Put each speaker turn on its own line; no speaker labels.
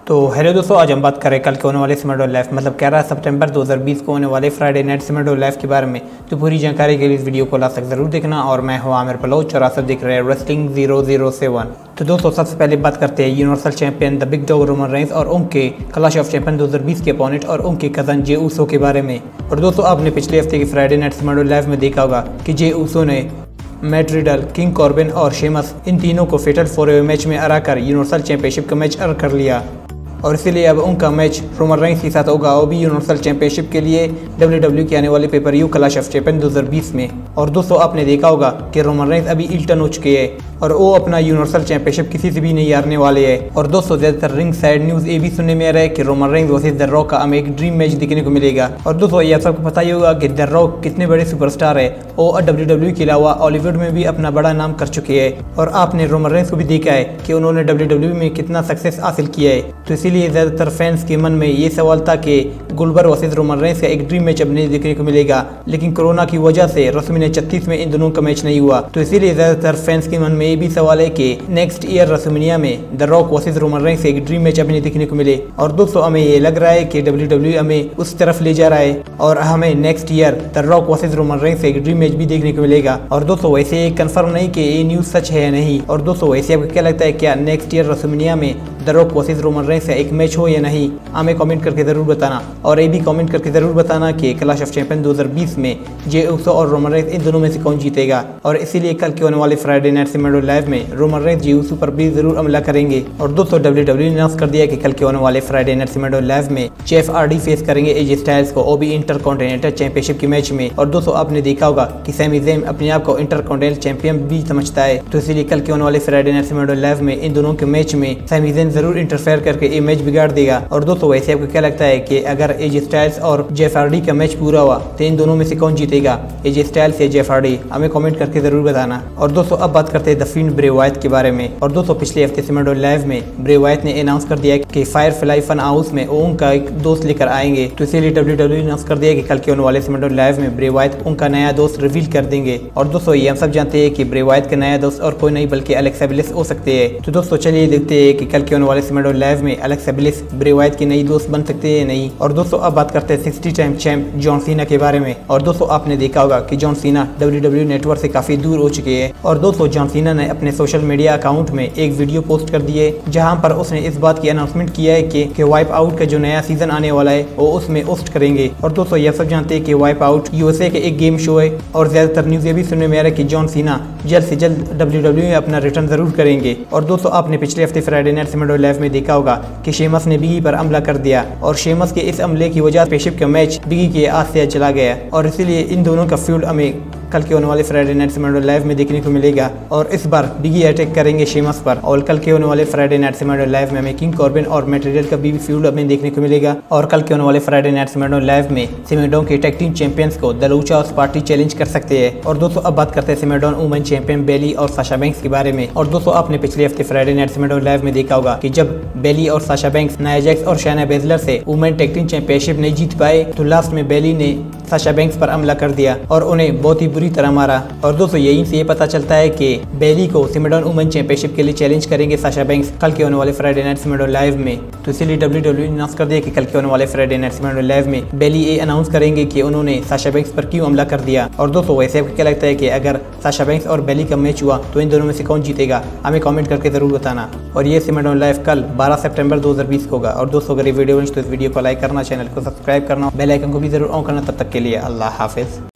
तो हेलो दोस्तों, आज हम बात करें कल के होने वाले स्मैकडाउन लाइव मतलब 11 सितंबर 2020 को होने वाले फ्राइडे नाइट स्मैकडाउन लाइव के बारे में। तो पूरी जानकारी के लिए इस वीडियो को लास्ट तक जरूर देखना। और मैं हूं आमिर बलोच और आप सब देख रहे हैं रेसलिंग 007। तो दोस्तों सबसे पहले बात करते हैं universal champion the big dog Roman Reigns और उनके क्लैश ऑफ चैंपियन 2020 के अपोनेंट और उनके कजन जे ऊसो के बारे में। और दोस्तों आपने पिछले हफ्ते की फ्राइडे नाइट स्मैकडाउन लाइव में देखा होगा कि जे ऊसो ने मैट रिडल, किंग कॉर्बिन और शेमस इन तीनों को फेटल 4-वे मैच में हराकर यूनिवर्सल चैंपियनशिप का मैच अर्न कर लिया। और इसीलिए अब उनका मैच रोमन रेंस के साथ होगा वो भी यूनिवर्सल चैंपियनशिप के लिए WWE के आने वाले पेपर-व्यू क्लैश ऑफ चैंपियन 2020 में। और दोस्तों आपने देखा होगा कि रोमन रेंस अभी इल्टन हो चुके हैं और वो अपना यूनिवर्सल चैंपियनशिप किसी से भी नहीं हारने वाले हैं। और दोस्तों ज़्यादातर रिंग साइड न्यूज़ ये भी सुनने में आ रहा है कि Roman Reigns versus the Rock का हमें एक ड्रीम मैच देखने को मिलेगा। और दोस्तों ये आप सबको पता ही होगा कि द रॉक कितने बड़े सुपरस्टार है। वो WWE के अलावा हॉलीवुड में भी अपना बड़ा नाम कर चुके हैं। और आपने रोमन रेंस को भी देखा है कि उन्होंने WWE में कितना सक्सेस हासिल किया है। तो इसीलिए ज़्यादातर फैंस के मन में ये सवाल था कि गुलबर वर्सेस रोमन रेंस का एक ड्रीम मैच अब नहीं देखने को मिलेगा। लेकिन कोरोना की वजह से रेसलमेनिया 36 में इन दोनों का मैच नहीं हुआ। तो इसीलिए ज़्यादातर फैंस के मन में ये भी सवाल है कि नेक्स्ट ईयर रेसलमेनिया में the Rock versus Roman Reigns से एक ड्रीम मैच अब नहीं देखने को मिले। और दोस्तों हमें ये लग रहा है कि WWE हमें उस तरफ ले जा रहा है और हमें next year the Rock versus Roman Reigns से एक ड्रीम मैच भी देखने को मिलेगा। और दोस्तों वैसे कंफर्म नहीं कि ये न्यूज़ सच है या नहीं। और दोस्तों वैसे आपको क्या लगता है, क्या नेक्स्ट ईयर रेसलमेनिया में the Rock versus Roman Reigns से एक मैच हो या नहीं? हमें कमेंट करके ज़रूर बताना। और ये भी कमेंट करके ज़रूर बताना कि क्लैश ऑफ चैंपियन 2020 में जे ऊसो और रोमन रेंस इन दोनों में से कौन जीतेगा। और इसीलिए कल के होने वाले फ्राइडे नाइट स्मैकडाउन लाइव में रोमन रेंस जे ऊसो पर भी जरूर हमला करेंगे। और दोस्तों WWE ने अनाउंस कर दिया कि कल के होने वाले फ्राइडे नाइट स्मैकडाउन लाइव में जेफ हार्डी फेस करेंगे एजे स्टाइल्स को, वो भी इंटरकॉन्टिनेंटल चैंपियनशिप के मैच में। और दोस्तों आपने देखा होगा कि सैमी ज़ैन अपने आप को इंटरकॉन्टिनेंटल चैंपियन भी समझता है। तो इसीलिए कल के होने वाले फ्राइडे नाइट स्मैकडाउन लाइव में इन दोनों के मैच में सैमी ज़ैन जरूर इंटरफेयर करके ये मैच बिगाड़ देगा। और दोस्तों वैसे आपको क्या लगता है कि अगर एजे स्टाइल्स और जेफ हार्डी का मैच पूरा हुआ तो इन दोनों में से कौन जीतेगा, एजे स्टाइल्स या जेफ हार्डी? हमें कमेंट करके जरूर बताना। और दोस्तों अब बात करते हैं द फिंड ब्रे वायट के बारे में। और दोस्तों पिछले हफ्ते स्मैकडाउन लाइव में ब्रे वायट ने अनाउंस कर दिया कि फायरफ्लाई फन हाउस में वो उनका एक दोस्त लेकर आएंगे। तो इसीलिए WWE ने अनाउंस कर दिया कि कल के होने वाले स्मैकडाउन लाइव में ब्रे वायट उनका नया दोस्त रिवील कर देंगे। और दोस्तों ये हम सब जानते हैं कि ब्रे वायट का नया दोस्त और कोई नहीं बल्कि एलेक्सा ब्लिस हो सकते हैं। तो दोस्तों चलिए देखते हैं कि कल के होने वाले स्मैकडाउन लाइव में एलेक्सा ब्लिस ब्रे वायट की नई दोस्त बन सकते हैं नहीं। और दोस्तों अब बात करते हैं 60 टाइम चैंप जॉन सीना के बारे में। और दोस्तों आपने देखा होगा कि जॉन सीना WWE नेटवर्क से काफी दूर हो चुके हैं। और दोस्तों जॉन सीना ने अपने सोशल मीडिया अकाउंट में एक वीडियो पोस्ट कर दी है जहां पर उसने इस बात की अनाउंसमेंट किया है कि वाइप आउट का जो नया सीजन आने वाला है वो उसमें होस्ट करेंगे। और दोस्तों ये सब जानते हैं कि वाइप आउट USA के एक गेम शो है। और ज्यादातर न्यूज़ ये भी सुनने में आ रहा है कि जॉन सीना जल्द से जल्द WWE में अपना रिटर्न जरूर करेंगे। और दोस्तों आपने पिछले हफ्ते फ्राइडे नाइट स्मैकडाउन लाइव में देखा होगा कि शेमस ने बिगी पर हमला कर दिया और शेमस के इस हमले की वजह पेशिप का मैच बिगी के हाथ से चला गया। और इसीलिए इन दोनों का फ्यूड हमें कल के होने वाले फ्राइडे नाइट स्मैकडाउन लाइव में देखने को मिलेगा। और इस बार बिगी अटैक करेंगे शेमस पर। और कल के होने वाले फ्राइडे नाइट स्मैकडाउन लाइव में हमें किंग कॉर्बिन और मैट रिडल का भी फ्यूड हमें देखने को मिलेगा। और कल के होने वाले फ्राइडे नाइट स्मैकडाउन लाइव में स्मैकडाउन के टैग टीम चैंपियंस को the Lucha House Party challenge कर सकते हैं। और दोस्तों अब बात करते हैं स्मैकडाउन वुमेन चैंपियन बेली और साशा बैंक्स के बारे में। और दोस्तों आपने पिछले हफ्ते फ्राइडे नाइट स्मैकडाउन लाइव में देखा होगा कि जब बेली और साशा बैंक्स नाया जैक्स और शायना बेजलर से वुमेन टैग टीम चैंपियनशिप नहीं जीत पाए तो लास्ट में बेली ने साशा बैंक्स पर हमला कर दिया और उन्हें बहुत ही बुरी तरह मारा। और दोस्तों यहीं से ये पता चलता है कि बेली को स्मैकडाउन वुमेन चैंपियनशिप के लिए चैलेंज करेंगे साशा बैंक्स कल के होने वाले फ्राइडे नाइट स्मैकडाउन लाइव में। तो इसीलिए WWE ने अनाउंस कर दिया कि कल के होने वाले फ्राइडे नाइट स्मैकडाउन लाइव में बेली ये अनाउंस करेंगे कि उन्होंने साशा बैंक्स पर क्यों हमला कर दिया। और दोस्तों वैसे आपको क्या लगता है कि अगर साशा बैंक्स और बेली का मैच हुआ तो इन दोनों में से कौन जीतेगा? हमें कमेंट करके जरूर बताना। और ये स्मैकडाउन लाइव कल 12 सितंबर 2020 को होगा। और दोस्तों अगर ये वीडियो बनी तो इस वीडियो को लाइक करना, चैनल को सब्सक्राइब करना, बेल आइकन को भी जरूर ऑन करना। तब तक के लिए अल्लाह हाफिज।